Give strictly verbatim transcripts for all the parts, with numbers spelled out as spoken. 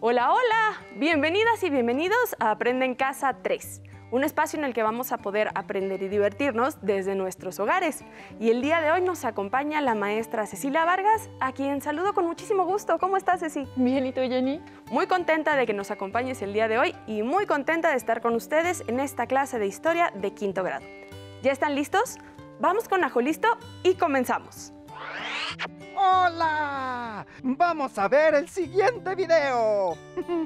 Hola, hola, bienvenidas y bienvenidos a Aprende en Casa tres, un espacio en el que vamos a poder aprender y divertirnos desde nuestros hogares. Y el día de hoy nos acompaña la maestra Cecilia Vargas, a quien saludo con muchísimo gusto. ¿Cómo estás, Ceci? Bien, ¿y tú, Jenny? Muy contenta de que nos acompañes el día de hoy y muy contenta de estar con ustedes en esta clase de historia de quinto grado. ¿Ya están listos? Vamos con Ajolisto y comenzamos. ¡Hola! ¡Vamos a ver el siguiente video!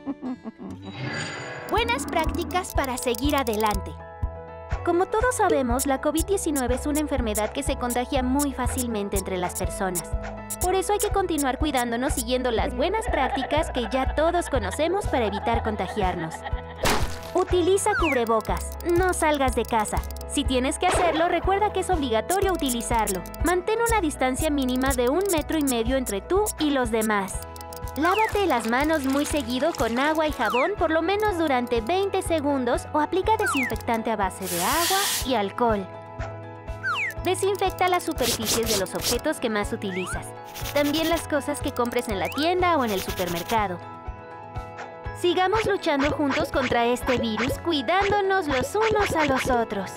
Buenas prácticas para seguir adelante. Como todos sabemos, la COVID diecinueve es una enfermedad que se contagia muy fácilmente entre las personas. Por eso hay que continuar cuidándonos siguiendo las buenas prácticas que ya todos conocemos para evitar contagiarnos. Utiliza cubrebocas. No salgas de casa. Si tienes que hacerlo, recuerda que es obligatorio utilizarlo. Mantén una distancia mínima de un metro y medio entre tú y los demás. Lávate las manos muy seguido con agua y jabón por lo menos durante veinte segundos o aplica desinfectante a base de agua y alcohol. Desinfecta las superficies de los objetos que más utilizas. También las cosas que compres en la tienda o en el supermercado. Sigamos luchando juntos contra este virus, cuidándonos los unos a los otros.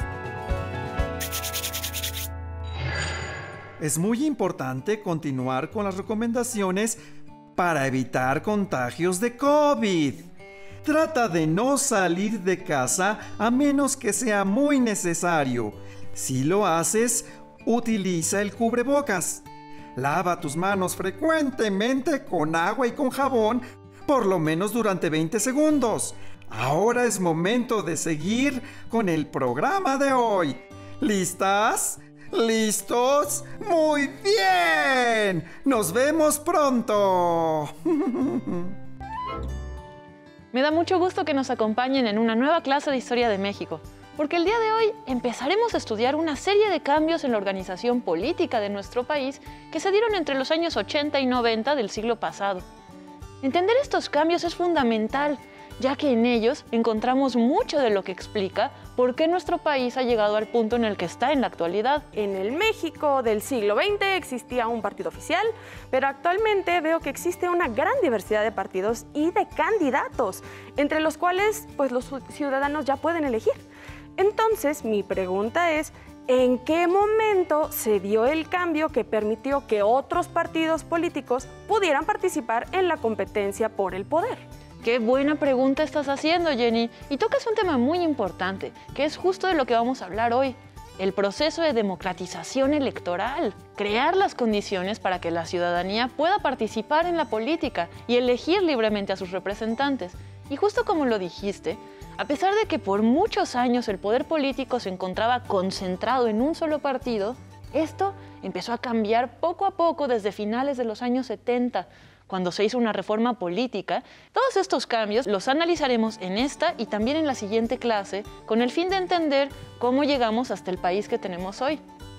Es muy importante continuar con las recomendaciones para evitar contagios de COVID. Trata de no salir de casa a menos que sea muy necesario. Si lo haces, utiliza el cubrebocas. Lava tus manos frecuentemente con agua y con jabón, por lo menos durante veinte segundos. Ahora es momento de seguir con el programa de hoy. ¿Listas? ¿Listos? ¡Muy bien! ¡Nos vemos pronto! Me da mucho gusto que nos acompañen en una nueva clase de Historia de México, porque el día de hoy empezaremos a estudiar una serie de cambios en la organización política de nuestro país que se dieron entre los años ochenta y noventa del siglo pasado. Entender estos cambios es fundamental, ya que en ellos encontramos mucho de lo que explica por qué nuestro país ha llegado al punto en el que está en la actualidad. En el México del siglo veinte existía un partido oficial, pero actualmente veo que existe una gran diversidad de partidos y de candidatos, entre los cuales pues, los ciudadanos ya pueden elegir. Entonces, mi pregunta es, ¿en qué momento se dio el cambio que permitió que otros partidos políticos pudieran participar en la competencia por el poder? Qué buena pregunta estás haciendo, Jenny. Y tocas un tema muy importante, que es justo de lo que vamos a hablar hoy. El proceso de democratización electoral. Crear las condiciones para que la ciudadanía pueda participar en la política y elegir libremente a sus representantes. Y justo como lo dijiste, a pesar de que por muchos años el poder político se encontraba concentrado en un solo partido, esto empezó a cambiar poco a poco desde finales de los años setenta, cuando se hizo una reforma política. Todos estos cambios los analizaremos en esta y también en la siguiente clase, con el fin de entender cómo llegamos hasta el país que tenemos hoy.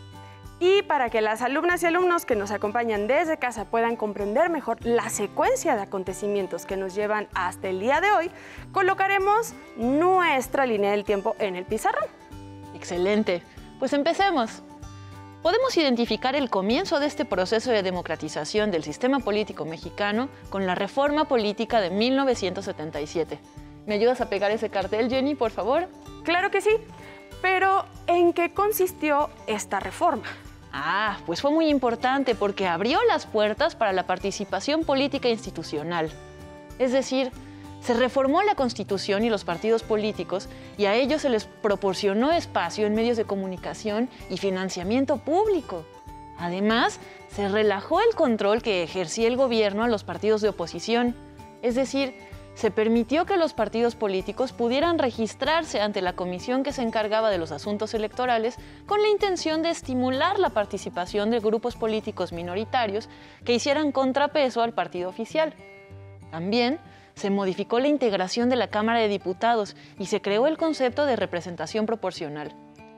Y para que las alumnas y alumnos que nos acompañan desde casa puedan comprender mejor la secuencia de acontecimientos que nos llevan hasta el día de hoy, colocaremos nuestra línea del tiempo en el pizarrón. Excelente. Pues empecemos. Podemos identificar el comienzo de este proceso de democratización del sistema político mexicano con la reforma política de mil novecientos setenta y siete. ¿Me ayudas a pegar ese cartel, Jenny, por favor? Claro que sí, pero ¿en qué consistió esta reforma? Ah, pues fue muy importante porque abrió las puertas para la participación política institucional. Es decir, se reformó la Constitución y los partidos políticos y a ellos se les proporcionó espacio en medios de comunicación y financiamiento público. Además, se relajó el control que ejercía el gobierno a los partidos de oposición. Es decir, se permitió que los partidos políticos pudieran registrarse ante la comisión que se encargaba de los asuntos electorales con la intención de estimular la participación de grupos políticos minoritarios que hicieran contrapeso al partido oficial. También se modificó la integración de la Cámara de Diputados y se creó el concepto de representación proporcional.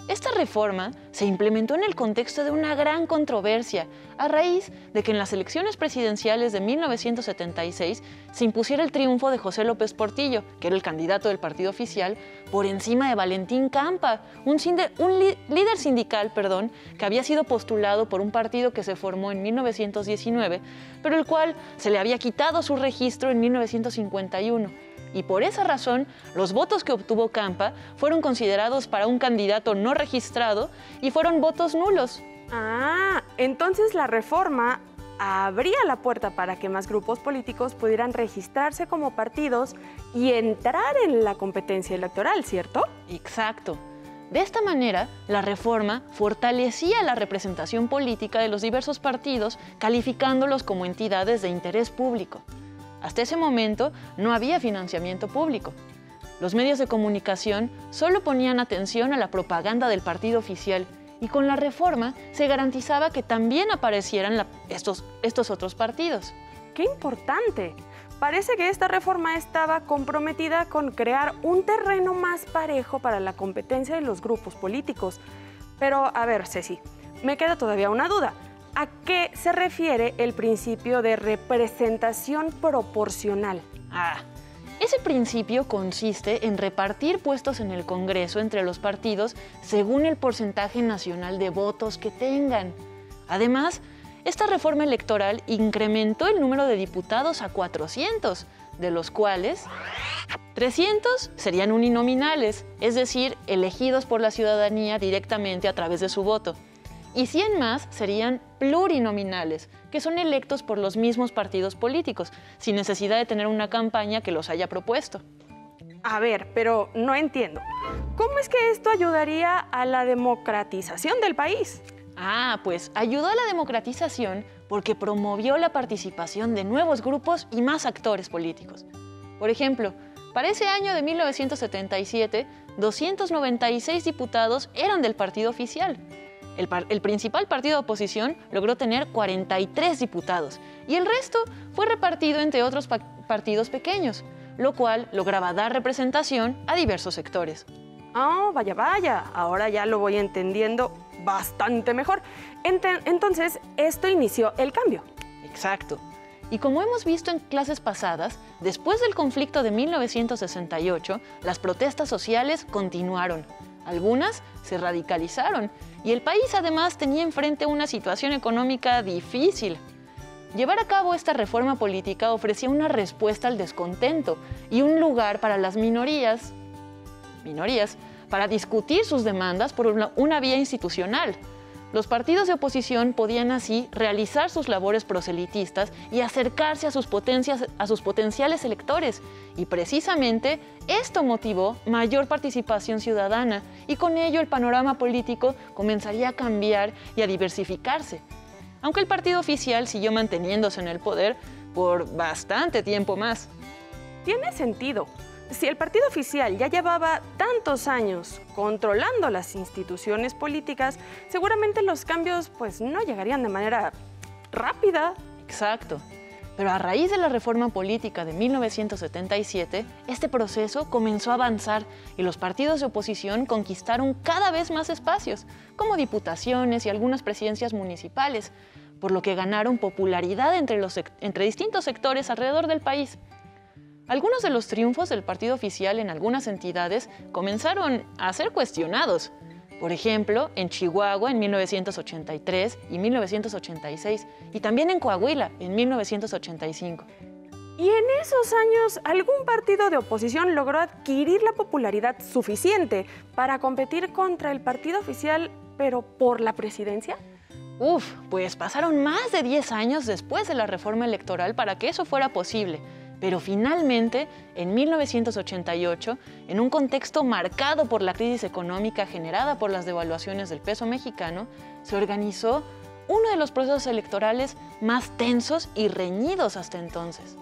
Esta reforma se implementó en el contexto de una gran controversia, a raíz de que en las elecciones presidenciales de mil novecientos setenta y seis se impusiera el triunfo de José López Portillo, que era el candidato del partido oficial, por encima de Valentín Campa, un, un líder sindical perdón, que había sido postulado por un partido que se formó en mil novecientos diecinueve, pero el cual se le había quitado su registro en mil novecientos cincuenta y uno. Y por esa razón, los votos que obtuvo Campa fueron considerados para un candidato no registrado y fueron votos nulos. Ah, entonces la reforma abría la puerta para que más grupos políticos pudieran registrarse como partidos y entrar en la competencia electoral, ¿cierto? Exacto. De esta manera, la reforma fortalecía la representación política de los diversos partidos, calificándolos como entidades de interés público. Hasta ese momento no había financiamiento público. Los medios de comunicación solo ponían atención a la propaganda del partido oficial y con la reforma se garantizaba que también aparecieran la, estos, estos otros partidos. ¡Qué importante! Parece que esta reforma estaba comprometida con crear un terreno más parejo para la competencia de los grupos políticos. Pero, a ver, Ceci, me queda todavía una duda. ¿A qué se refiere el principio de representación proporcional? Ah, ese principio consiste en repartir puestos en el Congreso entre los partidos según el porcentaje nacional de votos que tengan. Además, esta reforma electoral incrementó el número de diputados a cuatrocientos, de los cuales trescientos serían uninominales, es decir, elegidos por la ciudadanía directamente a través de su voto. Y cien más serían plurinominales, que son electos por los mismos partidos políticos, sin necesidad de tener una campaña que los haya propuesto. A ver, pero no entiendo. ¿Cómo es que esto ayudaría a la democratización del país? Ah, pues ayudó a la democratización porque promovió la participación de nuevos grupos y más actores políticos. Por ejemplo, para ese año de mil novecientos setenta y siete, doscientos noventa y seis diputados eran del partido oficial. El, par el principal partido de oposición logró tener cuarenta y tres diputados y el resto fue repartido entre otros pa partidos pequeños, lo cual lograba dar representación a diversos sectores. Oh, vaya, vaya, ahora ya lo voy entendiendo bastante mejor. Ent Entonces, esto inició el cambio. Exacto. Y como hemos visto en clases pasadas, después del conflicto de mil novecientos sesenta y ocho, las protestas sociales continuaron. Algunas se radicalizaron y el país además tenía enfrente una situación económica difícil. Llevar a cabo esta reforma política ofrecía una respuesta al descontento y un lugar para las minorías, minorías para discutir sus demandas por una, una vía institucional. Los partidos de oposición podían así realizar sus labores proselitistas y acercarse a sus, potencias, a sus potenciales electores. Y precisamente esto motivó mayor participación ciudadana y con ello el panorama político comenzaría a cambiar y a diversificarse. Aunque el partido oficial siguió manteniéndose en el poder por bastante tiempo más. Tiene sentido. Si el partido oficial ya llevaba tantos años controlando las instituciones políticas, seguramente los cambios pues, no llegarían de manera rápida. Exacto. Pero a raíz de la reforma política de mil novecientos setenta y siete, este proceso comenzó a avanzar y los partidos de oposición conquistaron cada vez más espacios, como diputaciones y algunas presidencias municipales, por lo que ganaron popularidad entre, los, entre distintos sectores alrededor del país. Algunos de los triunfos del partido oficial en algunas entidades comenzaron a ser cuestionados. Por ejemplo, en Chihuahua en mil novecientos ochenta y tres y mil novecientos ochenta y seis, y también en Coahuila en mil novecientos ochenta y cinco. ¿Y en esos años algún partido de oposición logró adquirir la popularidad suficiente para competir contra el partido oficial, pero por la presidencia? Uf, pues pasaron más de diez años después de la reforma electoral para que eso fuera posible. Pero finalmente, en mil novecientos ochenta y ocho, en un contexto marcado por la crisis económica generada por las devaluaciones del peso mexicano, se organizó uno de los procesos electorales más tensos y reñidos hasta entonces.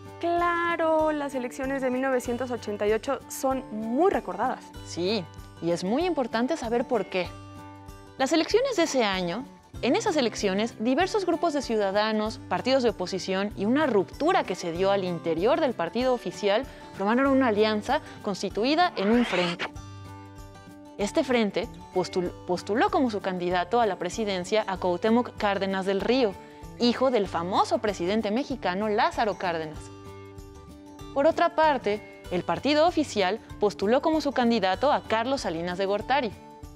Claro, las elecciones de mil novecientos ochenta y ocho son muy recordadas. Sí, y es muy importante saber por qué. Las elecciones de ese año, en esas elecciones, diversos grupos de ciudadanos, partidos de oposición y una ruptura que se dio al interior del partido oficial formaron una alianza constituida en un frente. Este frente postul- postuló como su candidato a la presidencia a Cuauhtémoc Cárdenas del Río, hijo del famoso presidente mexicano Lázaro Cárdenas. Por otra parte, el partido oficial postuló como su candidato a Carlos Salinas de Gortari.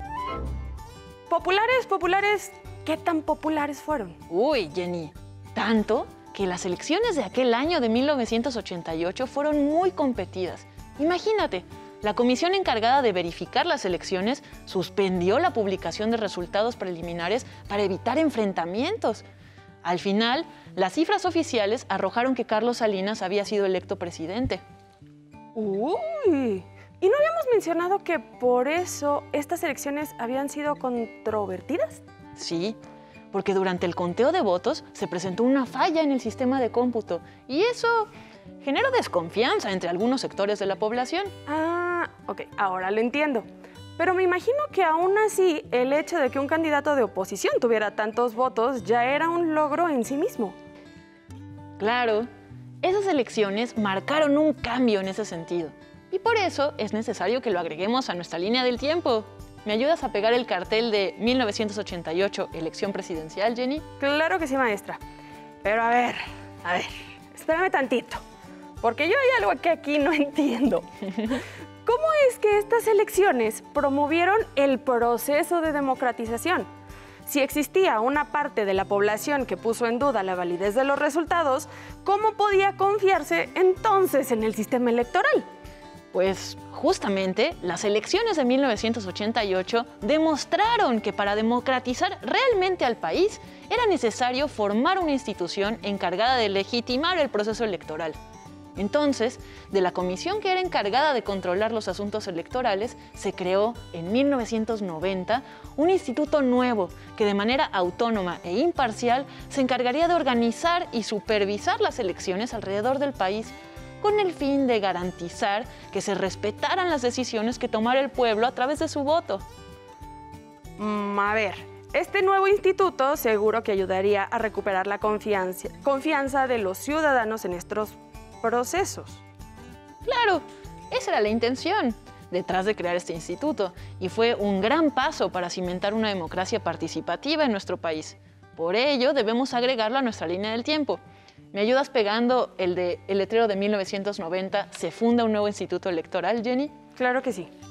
Populares, populares, ¿qué tan populares fueron? Uy, Jenny, tanto que las elecciones de aquel año de mil novecientos ochenta y ocho fueron muy competidas. Imagínate, la comisión encargada de verificar las elecciones suspendió la publicación de resultados preliminares para evitar enfrentamientos. Al final, las cifras oficiales arrojaron que Carlos Salinas había sido electo presidente. Uy, ¿y no habíamos mencionado que por eso estas elecciones habían sido controvertidas? Sí, porque durante el conteo de votos se presentó una falla en el sistema de cómputo y eso generó desconfianza entre algunos sectores de la población. Ah, ok, ahora lo entiendo. Pero me imagino que aún así el hecho de que un candidato de oposición tuviera tantos votos ya era un logro en sí mismo. Claro, esas elecciones marcaron un cambio en ese sentido y por eso es necesario que lo agreguemos a nuestra línea del tiempo. ¿Me ayudas a pegar el cartel de mil novecientos ochenta y ocho, elección presidencial, Jenny? Claro que sí, maestra. Pero a ver, a ver, espérame tantito, porque yo hay algo que aquí no entiendo. ¿Cómo es que estas elecciones promovieron el proceso de democratización? Si existía una parte de la población que puso en duda la validez de los resultados, ¿cómo podía confiarse entonces en el sistema electoral? Pues justamente las elecciones de mil novecientos ochenta y ocho demostraron que para democratizar realmente al país era necesario formar una institución encargada de legitimar el proceso electoral. Entonces, de la comisión que era encargada de controlar los asuntos electorales, se creó en mil novecientos noventa un instituto nuevo que de manera autónoma e imparcial se encargaría de organizar y supervisar las elecciones alrededor del país, con el fin de garantizar que se respetaran las decisiones que tomara el pueblo a través de su voto. Mm, a ver, este nuevo instituto seguro que ayudaría a recuperar la confianza, confianza de los ciudadanos en estos procesos. Claro, esa era la intención detrás de crear este instituto y fue un gran paso para cimentar una democracia participativa en nuestro país. Por ello, debemos agregarlo a nuestra línea del tiempo. ¿Me ayudas pegando el, de, el letrero de mil novecientos noventa, se funda un nuevo instituto electoral, Jenny? Claro que sí.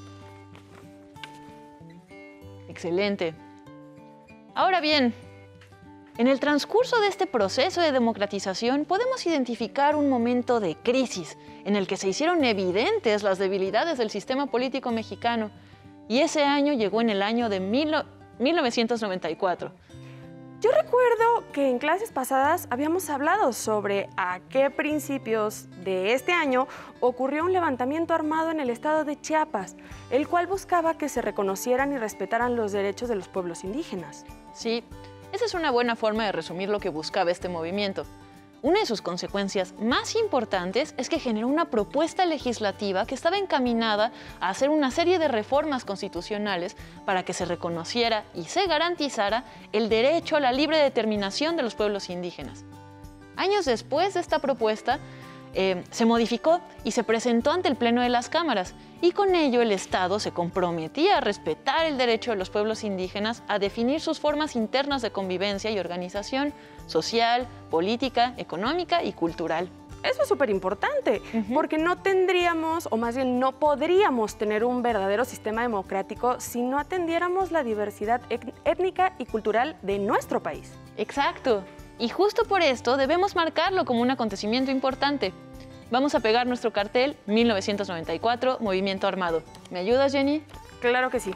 Excelente. Ahora bien, en el transcurso de este proceso de democratización podemos identificar un momento de crisis en el que se hicieron evidentes las debilidades del sistema político mexicano y ese año llegó en el año de mil novecientos noventa y cuatro. Yo recuerdo que en clases pasadas habíamos hablado sobre a qué principios de este año ocurrió un levantamiento armado en el estado de Chiapas, el cual buscaba que se reconocieran y respetaran los derechos de los pueblos indígenas. Sí, esa es una buena forma de resumir lo que buscaba este movimiento. Una de sus consecuencias más importantes es que generó una propuesta legislativa que estaba encaminada a hacer una serie de reformas constitucionales para que se reconociera y se garantizara el derecho a la libre determinación de los pueblos indígenas. Años después de esta propuesta, eh, se modificó y se presentó ante el Pleno de las Cámaras, y con ello el Estado se comprometía a respetar el derecho de los pueblos indígenas a definir sus formas internas de convivencia y organización social, política, económica y cultural. Eso es súper importante, uh-huh. porque no tendríamos, o más bien no podríamos tener un verdadero sistema democrático si no atendiéramos la diversidad étnica y cultural de nuestro país. Exacto. Y justo por esto debemos marcarlo como un acontecimiento importante. Vamos a pegar nuestro cartel mil novecientos noventa y cuatro, Movimiento Armado. ¿Me ayudas, Jenny? Claro que sí.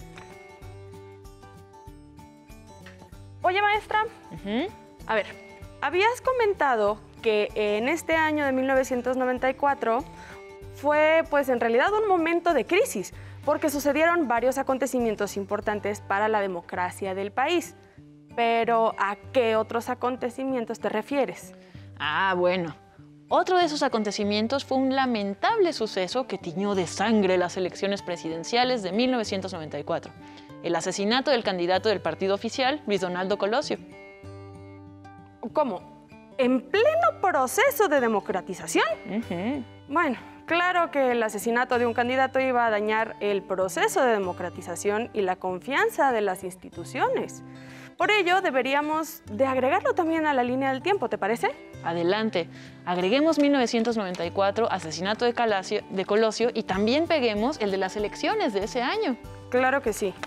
Oye, maestra, uh-huh. a ver, habías comentado que en este año de mil novecientos noventa y cuatro fue, pues, en realidad un momento de crisis, porque sucedieron varios acontecimientos importantes para la democracia del país. Pero, ¿a qué otros acontecimientos te refieres? Ah, bueno. Otro de esos acontecimientos fue un lamentable suceso que tiñó de sangre las elecciones presidenciales de mil novecientos noventa y cuatro. El asesinato del candidato del partido oficial, Luis Donaldo Colosio. ¿Cómo? ¿En pleno proceso de democratización? Uh-huh. Bueno, Claro que el asesinato de un candidato iba a dañar el proceso de democratización y la confianza de las instituciones. Por ello, deberíamos de agregarlo también a la línea del tiempo, ¿te parece? Adelante, agreguemos mil novecientos noventa y cuatro, asesinato de, Calacio, de Colosio, y también peguemos el de las elecciones de ese año. Claro que sí.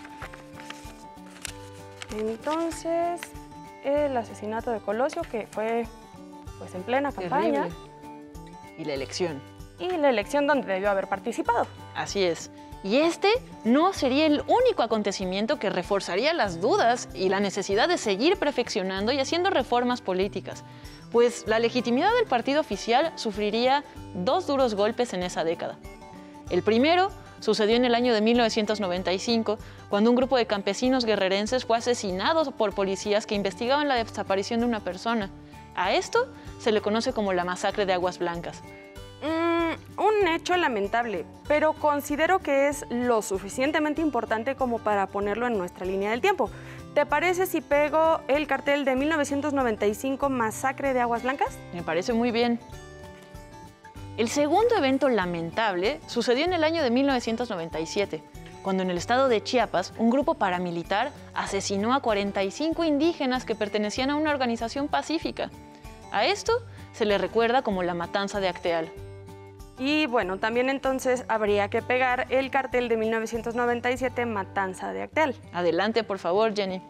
Entonces, el asesinato de Colosio, que fue pues en plena campaña. Terrible. Y la elección. Y la elección donde debió haber participado. Así es. Y este no sería el único acontecimiento que reforzaría las dudas y la necesidad de seguir perfeccionando y haciendo reformas políticas, pues la legitimidad del partido oficial sufriría dos duros golpes en esa década. El primero sucedió en el año de mil novecientos noventa y cinco, cuando un grupo de campesinos guerrerenses fue asesinado por policías que investigaban la desaparición de una persona. A esto se le conoce como la masacre de Aguas Blancas. Mm, un hecho lamentable, pero considero que es lo suficientemente importante como para ponerlo en nuestra línea del tiempo. ¿Te parece si pego el cartel de mil novecientos noventa y cinco Masacre de Aguas Blancas? Me parece muy bien. El segundo evento lamentable sucedió en el año de mil novecientos noventa y siete, cuando en el estado de Chiapas un grupo paramilitar asesinó a cuarenta y cinco indígenas que pertenecían a una organización pacífica. A esto se le recuerda como la matanza de Acteal. Y bueno, también entonces habría que pegar el cartel de mil novecientos noventa y siete Matanza de Acteal. Adelante, por favor, Jenny.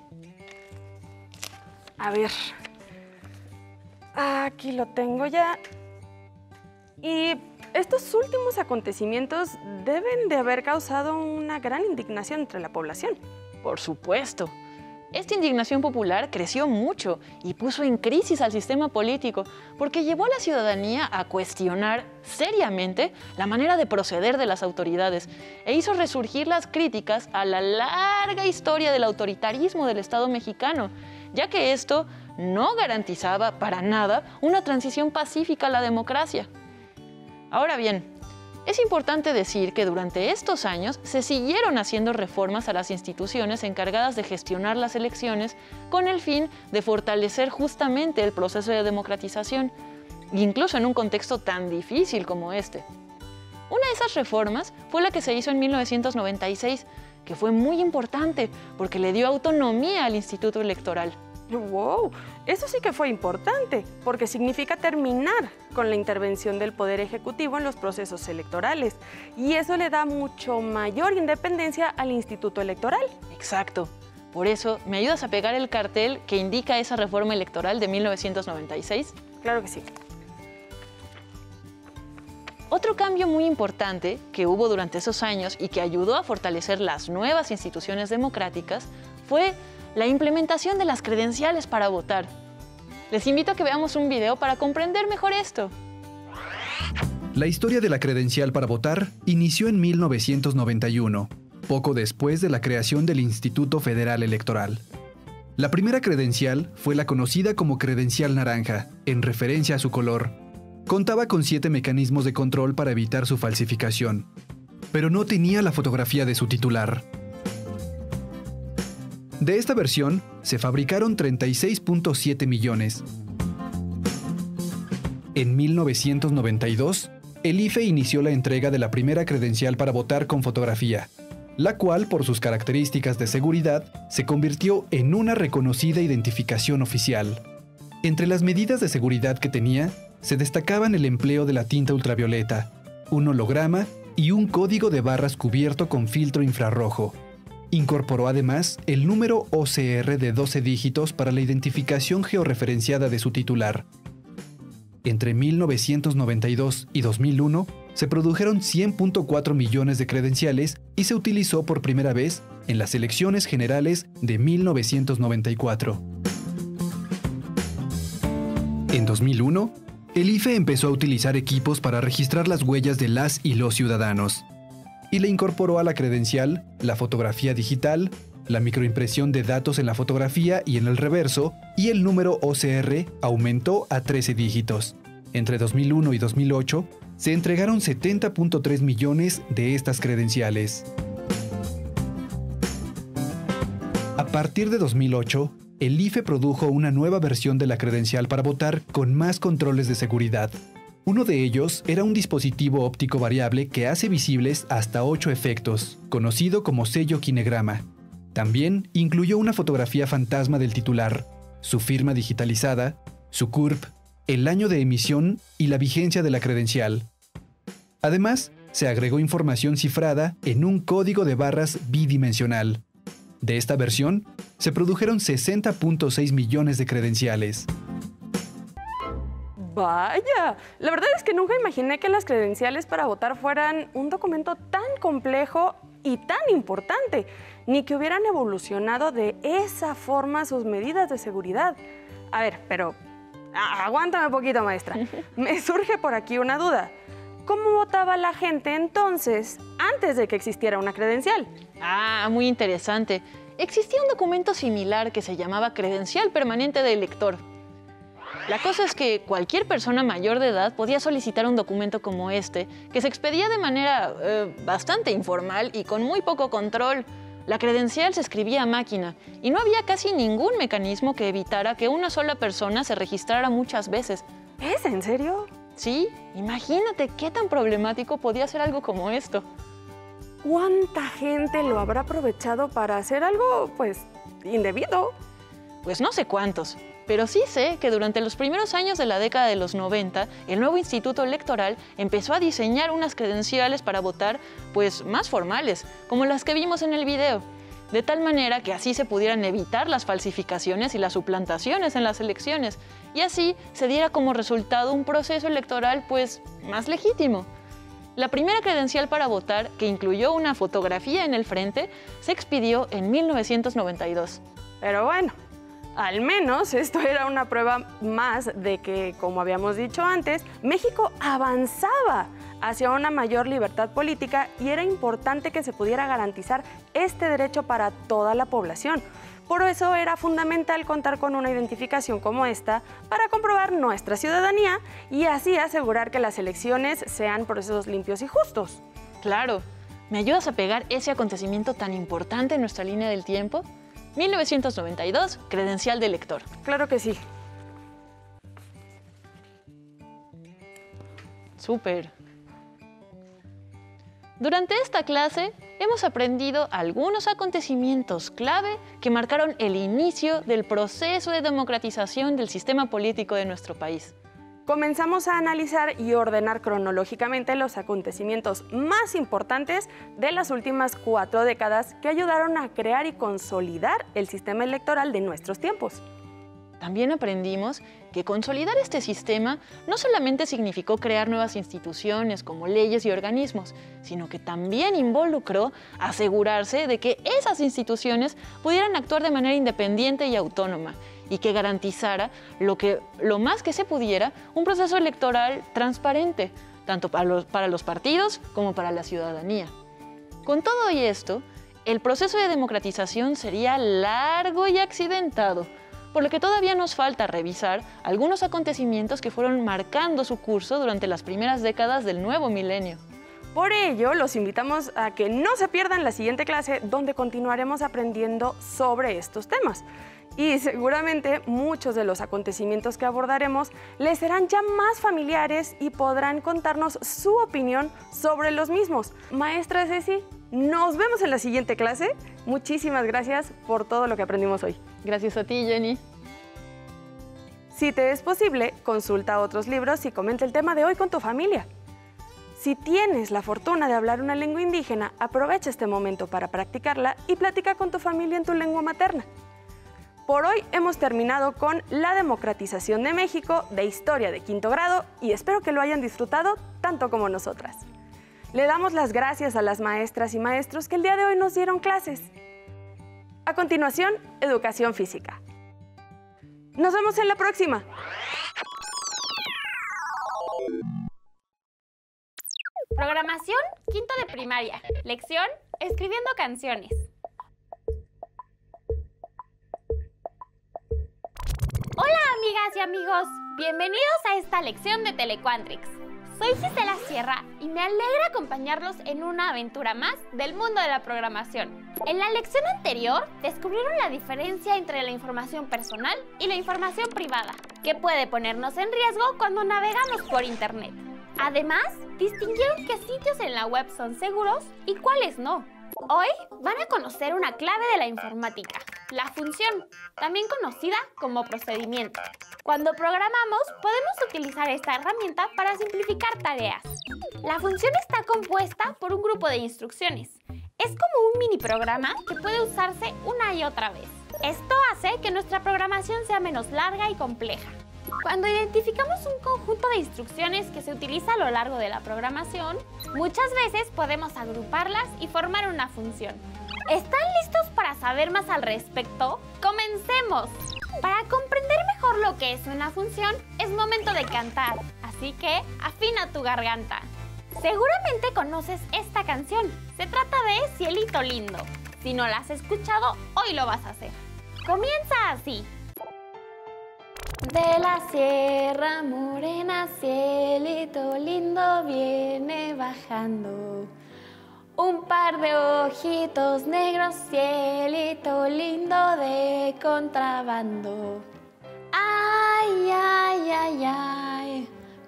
A ver, aquí lo tengo ya. Y estos últimos acontecimientos deben de haber causado una gran indignación entre la población. Por supuesto. Esta indignación popular creció mucho y puso en crisis al sistema político porque llevó a la ciudadanía a cuestionar seriamente la manera de proceder de las autoridades e hizo resurgir las críticas a la larga historia del autoritarismo del Estado mexicano, ya que esto no garantizaba para nada una transición pacífica a la democracia. Ahora bien, es importante decir que durante estos años se siguieron haciendo reformas a las instituciones encargadas de gestionar las elecciones con el fin de fortalecer justamente el proceso de democratización, incluso en un contexto tan difícil como este. Una de esas reformas fue la que se hizo en mil novecientos noventa y seis, que fue muy importante porque le dio autonomía al Instituto Electoral. ¡Wow! Eso sí que fue importante, porque significa terminar con la intervención del Poder Ejecutivo en los procesos electorales. Y eso le da mucho mayor independencia al Instituto Electoral. Exacto. Por eso, ¿me ayudas a pegar el cartel que indica esa reforma electoral de mil novecientos noventa y seis? Claro que sí. Otro cambio muy importante que hubo durante esos años y que ayudó a fortalecer las nuevas instituciones democráticas fue la implementación de las credenciales para votar. Les invito a que veamos un video para comprender mejor esto. La historia de la credencial para votar inició en mil novecientos noventa y uno, poco después de la creación del Instituto Federal Electoral. La primera credencial fue la conocida como credencial naranja, en referencia a su color. Contaba con siete mecanismos de control para evitar su falsificación, pero no tenía la fotografía de su titular. De esta versión, se fabricaron treinta y seis punto siete millones. En mil novecientos noventa y dos, el I F E inició la entrega de la primera credencial para votar con fotografía, la cual, por sus características de seguridad, se convirtió en una reconocida identificación oficial. Entre las medidas de seguridad que tenía, se destacaban el empleo de la tinta ultravioleta, un holograma y un código de barras cubierto con filtro infrarrojo. Incorporó además el número O C R de doce dígitos para la identificación georreferenciada de su titular. Entre mil novecientos noventa y dos y dos mil uno se produjeron cien punto cuatro millones de credenciales y se utilizó por primera vez en las elecciones generales de mil novecientos noventa y cuatro. En dos mil uno, el I F E empezó a utilizar equipos para registrar las huellas de las y los ciudadanos, y le incorporó a la credencial la fotografía digital, la microimpresión de datos en la fotografía y en el reverso, y el número O C R aumentó a trece dígitos. Entre dos mil uno y dos mil ocho, se entregaron setenta punto tres millones de estas credenciales. A partir de dos mil ocho, el I F E produjo una nueva versión de la credencial para votar con más controles de seguridad. Uno de ellos era un dispositivo óptico variable que hace visibles hasta ocho efectos, conocido como sello kinegrama. También incluyó una fotografía fantasma del titular, su firma digitalizada, su C U R P, el año de emisión y la vigencia de la credencial. Además, se agregó información cifrada en un código de barras bidimensional. De esta versión, se produjeron sesenta punto seis millones de credenciales. Vaya, la verdad es que nunca imaginé que las credenciales para votar fueran un documento tan complejo y tan importante, ni que hubieran evolucionado de esa forma sus medidas de seguridad. A ver, pero aguántame un poquito, maestra. Me surge por aquí una duda. ¿Cómo votaba la gente entonces, antes de que existiera una credencial? Ah, muy interesante. Existía un documento similar que se llamaba Credencial Permanente de Elector. La cosa es que cualquier persona mayor de edad podía solicitar un documento como este, que se expedía de manera eh, bastante informal y con muy poco control. La credencial se escribía a máquina y no había casi ningún mecanismo que evitara que una sola persona se registrara muchas veces. ¿Es en serio? Sí, imagínate qué tan problemático podía ser algo como esto. ¿Cuánta gente lo habrá aprovechado para hacer algo, pues, indebido? Pues no sé cuántos, pero sí sé que durante los primeros años de la década de los noventa, el nuevo Instituto Electoral empezó a diseñar unas credenciales para votar, pues, más formales, como las que vimos en el video, de tal manera que así se pudieran evitar las falsificaciones y las suplantaciones en las elecciones, y así se diera como resultado un proceso electoral, pues, más legítimo. La primera credencial para votar, que incluyó una fotografía en el frente, se expidió en mil novecientos noventa y dos. Pero bueno, al menos esto era una prueba más de que, como habíamos dicho antes, México avanzaba hacia una mayor libertad política y era importante que se pudiera garantizar este derecho para toda la población. Por eso era fundamental contar con una identificación como esta para comprobar nuestra ciudadanía y así asegurar que las elecciones sean procesos limpios y justos. Claro, ¿me ayudas a pegar ese acontecimiento tan importante en nuestra línea del tiempo? mil novecientos noventa y dos, credencial de elector. Claro que sí. Súper. Durante esta clase hemos aprendido algunos acontecimientos clave que marcaron el inicio del proceso de democratización del sistema político de nuestro país. Comenzamos a analizar y ordenar cronológicamente los acontecimientos más importantes de las últimas cuatro décadas que ayudaron a crear y consolidar el sistema electoral de nuestros tiempos. También aprendimos que consolidar este sistema no solamente significó crear nuevas instituciones como leyes y organismos, sino que también involucró asegurarse de que esas instituciones pudieran actuar de manera independiente y autónoma y que garantizara lo, que, lo más que se pudiera un proceso electoral transparente, tanto para los, para los partidos como para la ciudadanía. Con todo y esto, el proceso de democratización sería largo y accidentado, por lo que todavía nos falta revisar algunos acontecimientos que fueron marcando su curso durante las primeras décadas del nuevo milenio. Por ello, los invitamos a que no se pierdan la siguiente clase donde continuaremos aprendiendo sobre estos temas. Y seguramente muchos de los acontecimientos que abordaremos les serán ya más familiares y podrán contarnos su opinión sobre los mismos. Maestra Ceci, nos vemos en la siguiente clase. Muchísimas gracias por todo lo que aprendimos hoy. Gracias a ti, Jenny. Si te es posible, consulta otros libros y comenta el tema de hoy con tu familia. Si tienes la fortuna de hablar una lengua indígena, aprovecha este momento para practicarla y platica con tu familia en tu lengua materna. Por hoy hemos terminado con la democratización de México de historia de quinto grado y espero que lo hayan disfrutado tanto como nosotras. Le damos las gracias a las maestras y maestros que el día de hoy nos dieron clases. A continuación, educación física. Nos vemos en la próxima. Programación, quinto de primaria. Lección, escribiendo canciones. Hola amigas y amigos, bienvenidos a esta lección de Telequantrix. Soy Gisela Sierra y me alegra acompañarlos en una aventura más del mundo de la programación. En la lección anterior descubrieron la diferencia entre la información personal y la información privada. que puede ponernos en riesgo cuando navegamos por Internet. Además, distinguieron qué sitios en la web son seguros y cuáles no. Hoy van a conocer una clave de la informática, la función, también conocida como procedimiento. Cuando programamos, podemos utilizar esta herramienta para simplificar tareas. La función está compuesta por un grupo de instrucciones. Es como un mini programa que puede usarse una y otra vez. Esto hace que nuestra programación sea menos larga y compleja. Cuando identificamos un conjunto de instrucciones que se utiliza a lo largo de la programación, muchas veces podemos agruparlas y formar una función. ¿Están listos para saber más al respecto? ¡Comencemos! Para comprender mejor lo que es una función, es momento de cantar, así que afina tu garganta. Seguramente conoces esta canción. Se trata de Cielito Lindo. Si no la has escuchado, hoy lo vas a hacer. Comienza así. De la Sierra Morena, cielito lindo viene bajando. Un par de ojitos negros, cielito lindo de contrabando. Ay, ay, ay, ay,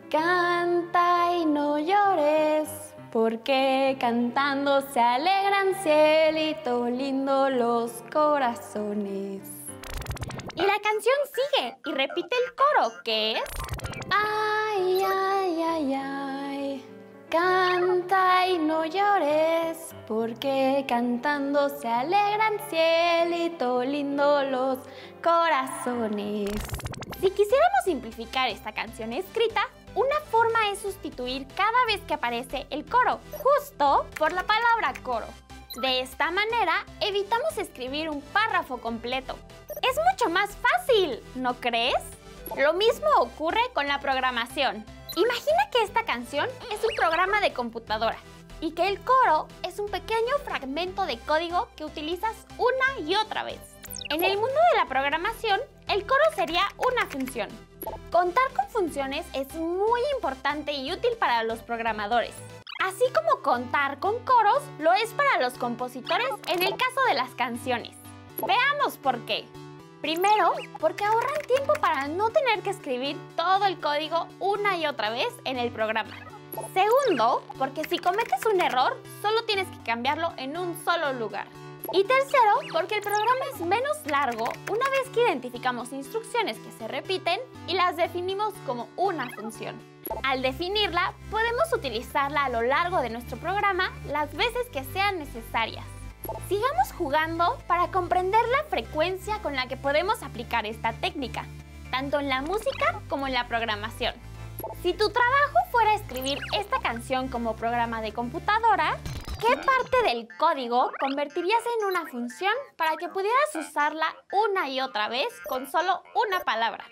canta y no llores, porque cantando se alegran, cielito lindo, los corazones. Y la canción sigue y repite el coro, que es: ay, ay, ay, ay, canta y no llores, porque cantando se alegran, cielito lindo, los corazones. Si quisiéramos simplificar esta canción escrita, una forma es sustituir cada vez que aparece el coro, justo por la palabra coro. De esta manera, evitamos escribir un párrafo completo. Es mucho más fácil, ¿no crees? Lo mismo ocurre con la programación. Imagina que esta canción es un programa de computadora y que el coro es un pequeño fragmento de código que utilizas una y otra vez. En el mundo de la programación, el coro sería una función. Contar con funciones es muy importante y útil para los programadores. Así como contar con coros lo es para los compositores en el caso de las canciones. Veamos por qué. Primero, porque ahorran tiempo para no tener que escribir todo el código una y otra vez en el programa. Segundo, porque si cometes un error, solo tienes que cambiarlo en un solo lugar. Y tercero, porque el programa es menos largo una vez que identificamos instrucciones que se repiten y las definimos como una función. Al definirla, podemos utilizarla a lo largo de nuestro programa las veces que sean necesarias. Sigamos jugando para comprender la frecuencia con la que podemos aplicar esta técnica, tanto en la música como en la programación. Si tu trabajo fuera escribir esta canción como programa de computadora, ¿qué parte del código convertirías en una función para que pudieras usarla una y otra vez con solo una palabra?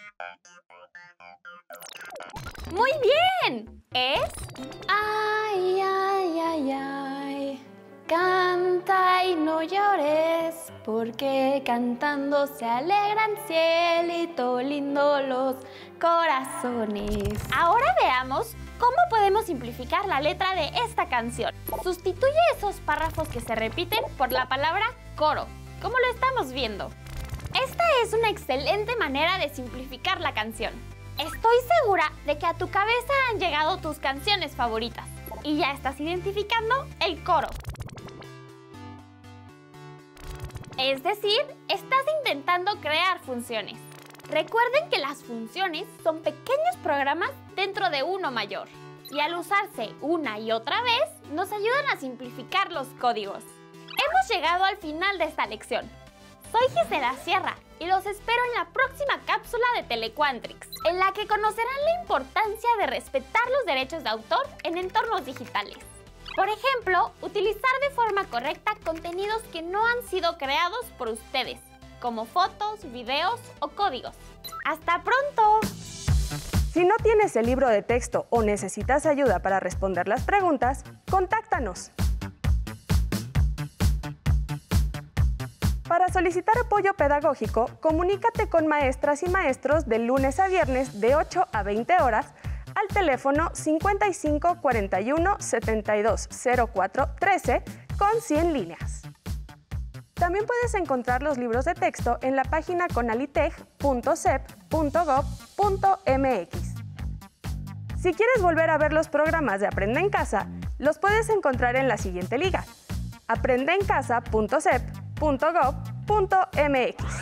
¡Muy bien! Es ay, ay, ay, ay, canta y no llores, porque cantando se alegran, cielito lindo, los corazones. Ahora veamos cómo podemos simplificar la letra de esta canción. Sustituye esos párrafos que se repiten por la palabra coro, como lo estamos viendo. Esta es una excelente manera de simplificar la canción. Estoy segura de que a tu cabeza han llegado tus canciones favoritas y ya estás identificando el coro. Es decir, estás intentando crear funciones. Recuerden que las funciones son pequeños programas dentro de uno mayor y al usarse una y otra vez nos ayudan a simplificar los códigos. Hemos llegado al final de esta lección. Soy Gisela Sierra y los espero en la próxima cápsula de Telequantrix, en la que conocerán la importancia de respetar los derechos de autor en entornos digitales. Por ejemplo, utilizar de forma correcta contenidos que no han sido creados por ustedes, como fotos, videos o códigos. ¡Hasta pronto! Si no tienes el libro de texto o necesitas ayuda para responder las preguntas, contáctanos. Para solicitar apoyo pedagógico, comunícate con maestras y maestros de lunes a viernes de ocho a veinte horas al teléfono cincuenta y cinco cuarenta y uno setenta y dos cero cuatro trece con cien líneas. También puedes encontrar los libros de texto en la página conalitech punto sep punto gob punto mx. Si quieres volver a ver los programas de Aprende en Casa, los puedes encontrar en la siguiente liga: aprende en casa punto sep punto gob punto mx.